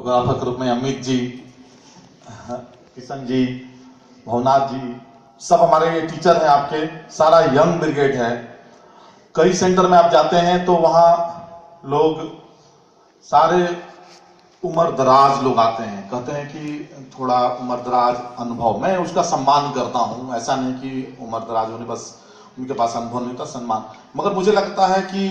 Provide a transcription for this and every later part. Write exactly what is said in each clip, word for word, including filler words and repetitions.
Photographer group में अमित जी, किशन जी, भवनाथ जी, सब हमारे ये टीचर हैं आपके, सारा यंग ब्रिगेड है। कई सेंटर में आप जाते हैं तो वहां लोग सारे उम्र दराज लोग आते हैं, कहते हैं कि थोड़ा उम्र दराज अनुभव, मैं उसका सम्मान करता हूं, ऐसा नहीं कि उम्र दराज होने बस उनके पास अनुभव नहीं था, सम्मान। मगर मुझे लगता है कि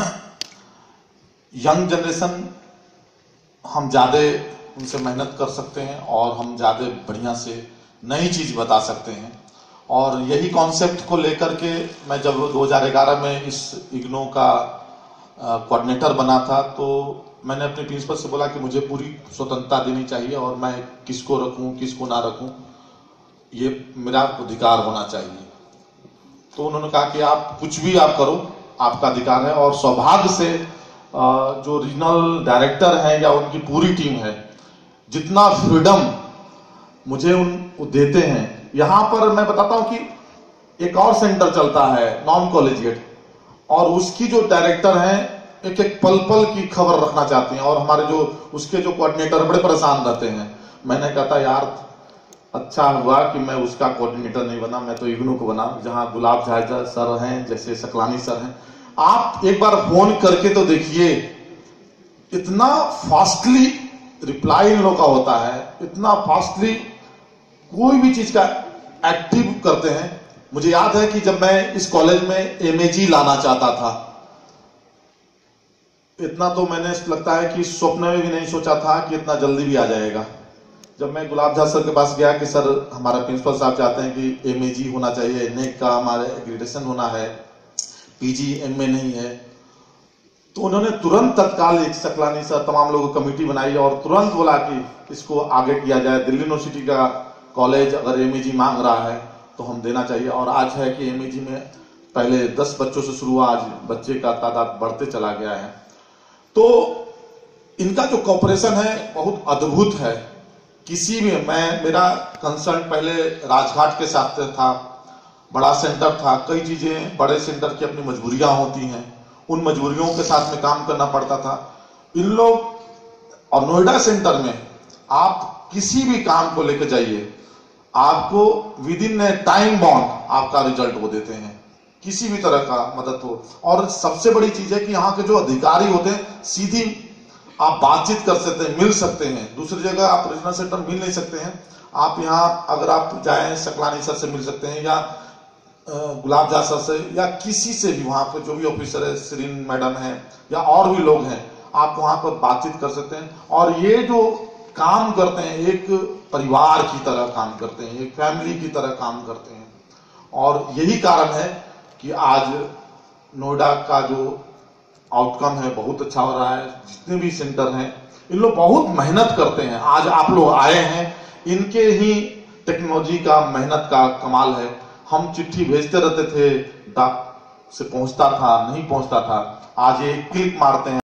यंग जनरेशन हम ज्यादा उनसे मेहनत कर सकते हैं और हम ज्यादा बढ़िया से नई चीज बता सकते हैं। और यही कॉन्सेप्ट को लेकर के मैं जब दो हज़ार ग्यारह में इस इग्नो का कोऑर्डिनेटर बना था तो मैंने अपने प्रिंसिपल से बोला कि मुझे पूरी स्वतंत्रता देनी चाहिए और मैं किसको रखूं किसको ना रखूं, ये मेरा अधिकार होना चाहिए। तो उन्होंने कहा कि आप कुछ भी आप करो, आपका अधिकार है। और सौभाग्य से जो रीजनल डायरेक्टर है या उनकी पूरी टीम है, जितना फ्रीडम मुझे उन देते हैं। यहां पर मैं बताता हूं कि एक और सेंटर चलता है नॉन कॉलेजिएट, और उसकी जो डायरेक्टर हैं एक एक पल पल की खबर रखना चाहते हैं और हमारे जो उसके जो कोऑर्डिनेटर बड़े परेशान रहते हैं। मैंने कहा था यार अच्छा हुआ कि मैं उसका कोऑर्डिनेटर नहीं बना, मैं तो इग्नू को बना, जहां गुलाब झाझा सर हैं, जैसे सकलानी सर हैं। आप एक बार फोन करके तो देखिए, इतना फास्टली रिप्लाई इन लोगों का होता है, इतना फास्टली कोई भी चीज का एक्टिव करते हैं। मुझे याद है कि जब मैं इस कॉलेज में एमएजी लाना चाहता था, इतना तो मैंने लगता है कि स्वप्न में भी नहीं सोचा था कि इतना जल्दी भी आ जाएगा। जब मैं गुलाब झाझा सर के पास गया कि सर हमारा प्रिंसिपल साहब चाहते हैं कि एमएजी होना चाहिए, नेक का हमारे एग्रीडेशन होना है, पीजी एमए नहीं है, तो उन्होंने तुरंत तत्काल एक सकलानी सर तमाम लोगों की कमेटी बनाई और तुरंत बोला कि इसको आगे किया जाए। दिल्ली यूनिवर्सिटी का कॉलेज अगर एमएजी मांग रहा है तो हम देना चाहिए। और आज है कि एमएजी में पहले दस बच्चों से शुरू हुआ, आज बच्चे का तादाद बढ़ते चला गया है। तो इनका जो कॉपरेशन है बहुत अद्भुत है। किसी भी मैं मेरा कंसर्न पहले राजघाट के साथ था, बड़ा सेंटर था, कई चीजें बड़े सेंटर की अपनी मजबूरियां होती हैं, उन मजबूरियों के साथ में काम करना पड़ता था। इन लोग और नोएडा सेंटर में आप किसी भी काम को लेकर जाइए, आपको विद इन टाइम बाउंड आपका रिजल्ट वो देते हैं, किसी भी तरह का मदद हो। और सबसे बड़ी चीज है कि यहाँ के जो अधिकारी होते हैं सीधी आप बातचीत कर सकते हैं, मिल सकते हैं। दूसरी जगह आप रीजनल सेंटर मिल नहीं सकते हैं। आप यहाँ अगर आप जाएं सकलानी सर से मिल सकते हैं या गुलाब झाझा सर से या किसी से भी, वहां पर जो भी ऑफिसर है, श्रीन मैडम है या और भी लोग हैं, आप वहां पर बातचीत कर सकते हैं। और ये जो काम करते हैं एक परिवार की तरह काम करते हैं, एक फैमिली की तरह काम करते हैं। और यही कारण है कि आज नोएडा का जो आउटकम है बहुत अच्छा हो रहा है। जितने भी सेंटर हैं इन लोग बहुत मेहनत करते हैं। आज आप लोग आए हैं, इनके ही टेक्नोलॉजी का मेहनत का कमाल है। हम चिट्ठी भेजते रहते थे, डाक से पहुंचता था, नहीं पहुंचता था, आज ये क्लिक मारते हैं।